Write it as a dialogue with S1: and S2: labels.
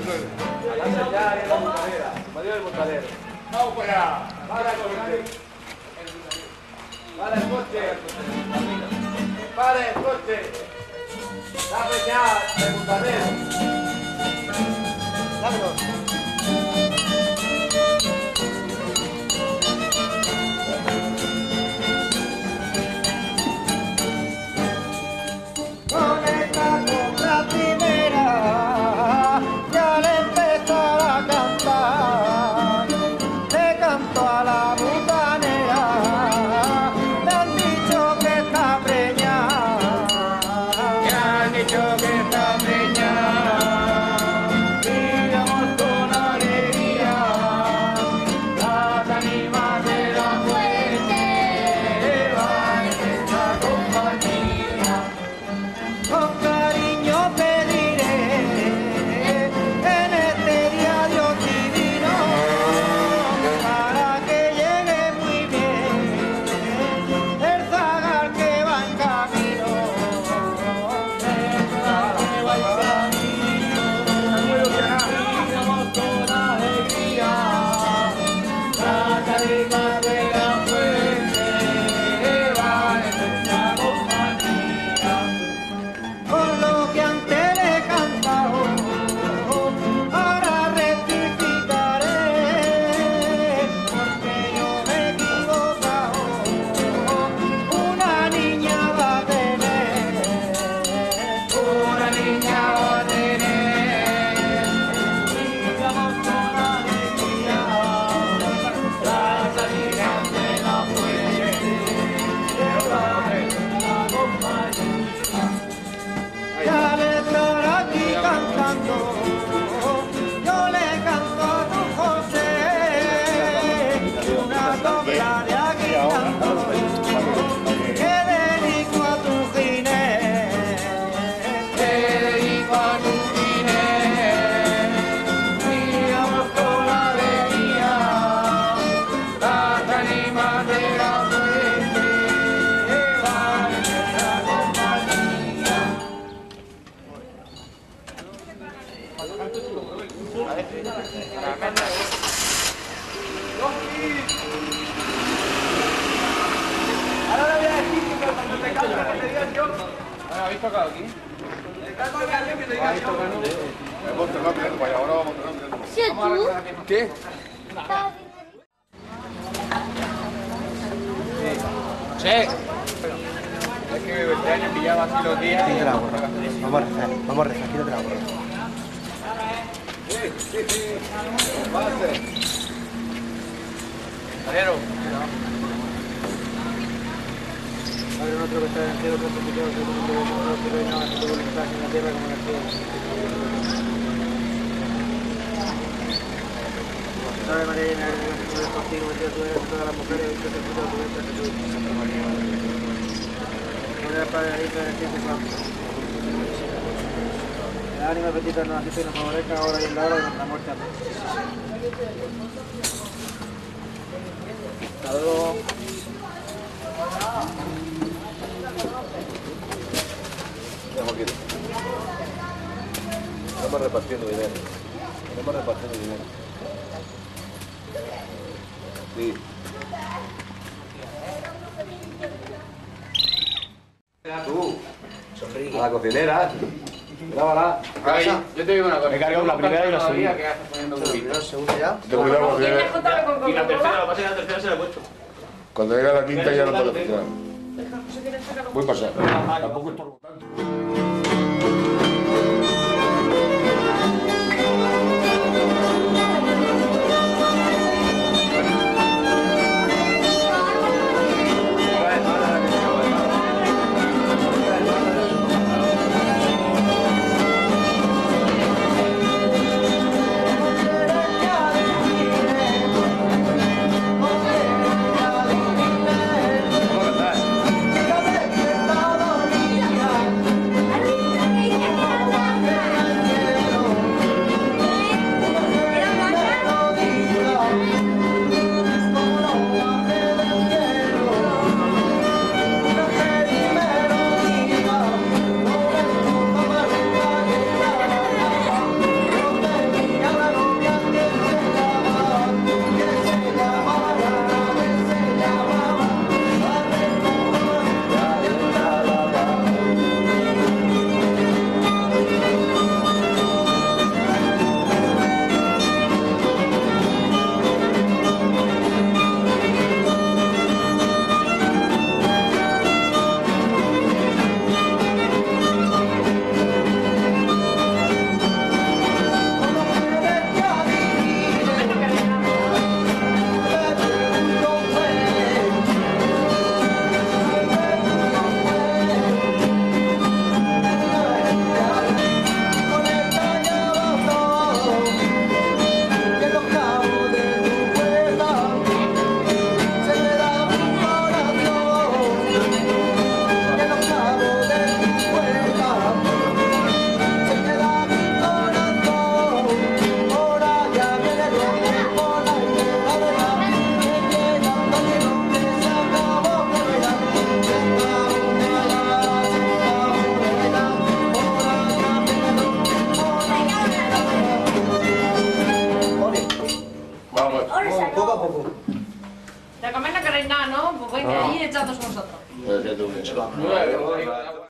S1: Adelante ya, en la montanera. Mario del Montanero. Vamos para allá. Para el coche. Para el coche. Para el coche. Dame ya, el Montanero. Dámelo.
S2: ¿Habéis tocado aquí?
S3: Hemos tocado, ahora vamos a tocar.
S2: ¿Qué? Sí. Es que este año pillaba así los días.
S4: Quítate la gorra. Vamos a rezar, quítate la gorra.
S3: Sí. Pase.
S2: Mariano.
S4: Abre otro que está en el cielo, otro que queda, otro que no, pero no, que tu voluntad en la tierra como en el cielo. Ave María, llena de gracia, Señor es contigo, bendita tú eres entre todas las mujeres, bendito es el fruto de tu vientre, Jesús. Santa María, Madre de Dios. Gloria al Padre, al Hijo y al Espíritu Santo. El ánima bendita nos asiste y nos favorezca ahora y en la hora de nuestra muerte. Amén. Hasta luego.
S3: Estamos repartiendo dinero. Sí. Tú, a la cocinera, grábala.
S2: Ay, yo te digo una cosa.
S4: Me cargo la primera y la segunda.
S2: Que haces poniendo cubitos.
S4: ¿Segunda ya?
S3: Ten cuidado porque
S2: Y la tercera, lo que pasa es que la tercera se la he puesto.
S3: cuando llega la quinta ya no puede funcionar. Voy a pasar. Tampoco estorbo tanto.
S5: reinar, ¿no? Pues venga, ahí echados vosotros.
S3: Pues que tú,